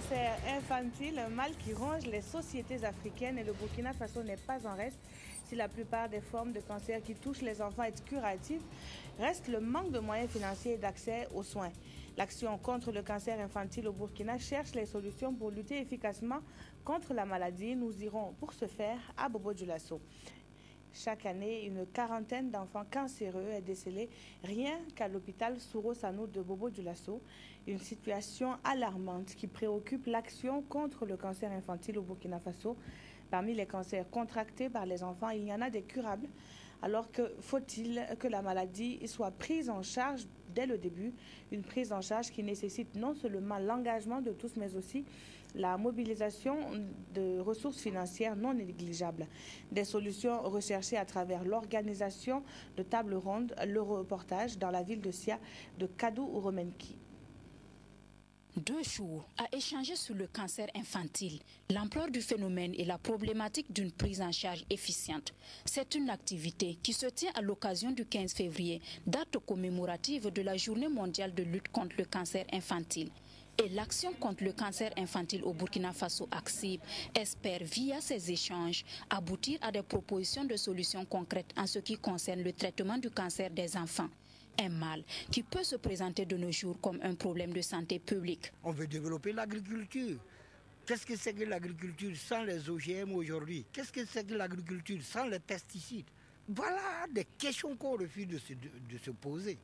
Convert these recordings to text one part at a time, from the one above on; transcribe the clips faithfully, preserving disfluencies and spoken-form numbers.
cancer infantile, un mal qui ronge les sociétés africaines, et le Burkina Faso n'est pas en reste. Si la plupart des formes de cancer qui touchent les enfants est curative, reste le manque de moyens financiers et d'accès aux soins. L'action contre le cancer infantile au Burkina cherche les solutions pour lutter efficacement contre la maladie. Nous irons pour ce faire à Bobo-Dioulasso. Chaque année, une quarantaine d'enfants cancéreux est décelée rien qu'à l'hôpital Souro Sanou de Bobo-Dioulasso. Une situation alarmante qui préoccupe l'action contre le cancer infantile au Burkina Faso. Parmi les cancers contractés par les enfants, il y en a des curables. Alors que faut-il que la maladie soit prise en charge dès le début, une prise en charge qui nécessite non seulement l'engagement de tous, mais aussi la mobilisation de ressources financières non négligeables. Des solutions recherchées à travers l'organisation de tables rondes, le reportage dans la ville de Sia de Kadou Romenki. Deux jours à échanger sur le cancer infantile, l'ampleur du phénomène et la problématique d'une prise en charge efficiente. C'est une activité qui se tient à l'occasion du quinze février, date commémorative de la Journée mondiale de lutte contre le cancer infantile. Et l'action contre le cancer infantile au Burkina Faso, ACSIB, espère via ces échanges aboutir à des propositions de solutions concrètes en ce qui concerne le traitement du cancer des enfants. Un mal qui peut se présenter de nos jours comme un problème de santé publique. On veut développer l'agriculture. Qu'est-ce que c'est que l'agriculture sans les O G M aujourd'hui? Qu'est-ce que c'est que l'agriculture sans les pesticides? Voilà des questions qu'on refuse de se, de, de se poser.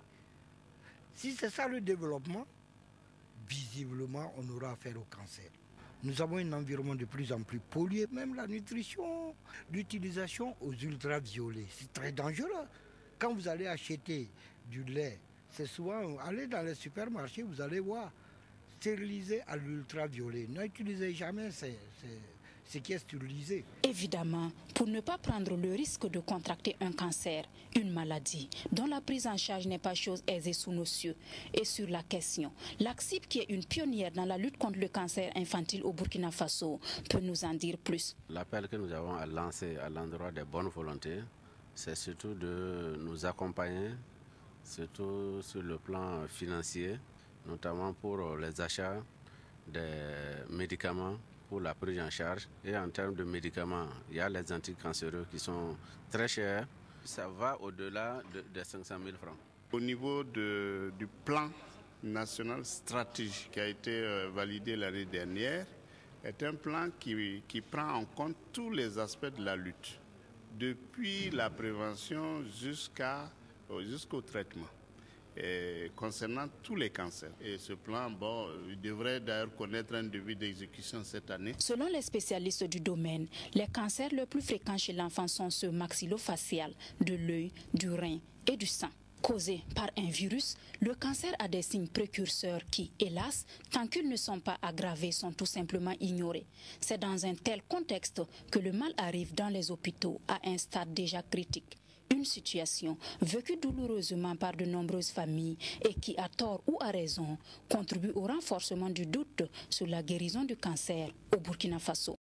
Si c'est ça le développement, visiblement on aura affaire au cancer. Nous avons un environnement de plus en plus pollué, même la nutrition, l'utilisation aux ultraviolets. C'est très dangereux. Quand vous allez acheter du lait, c'est souvent, allez dans les supermarchés, vous allez voir, stérilisé à l'ultraviolet. N'utilisez jamais ces, ces, ce qui est stérilisé. Évidemment, pour ne pas prendre le risque de contracter un cancer, une maladie dont la prise en charge n'est pas chose aisée sous nos cieux. Et sur la question, l'ACSIB, qui est une pionnière dans la lutte contre le cancer infantile au Burkina Faso, peut nous en dire plus. L'appel que nous avons à lancer à l'endroit des bonnes volontés, c'est surtout de nous accompagner, surtout sur le plan financier, notamment pour les achats des médicaments pour la prise en charge. Et en termes de médicaments, il y a les anticancéreux qui sont très chers. Ça va au-delà de, de cinq cent mille francs. Au niveau de, du plan national stratégique qui a été validé l'année dernière, est un plan qui, qui prend en compte tous les aspects de la lutte, depuis la prévention jusqu'à, jusqu'au traitement, et concernant tous les cancers. Et ce plan, bon, il devrait d'ailleurs connaître un début d'exécution cette année. Selon les spécialistes du domaine, les cancers les plus fréquents chez l'enfant sont ceux maxillofacial, de l'œil, du rein et du sang. Causé par un virus, le cancer a des signes précurseurs qui, hélas, tant qu'ils ne sont pas aggravés, sont tout simplement ignorés. C'est dans un tel contexte que le mal arrive dans les hôpitaux à un stade déjà critique. Une situation vécue douloureusement par de nombreuses familles et qui, à tort ou à raison, contribue au renforcement du doute sur la guérison du cancer au Burkina Faso.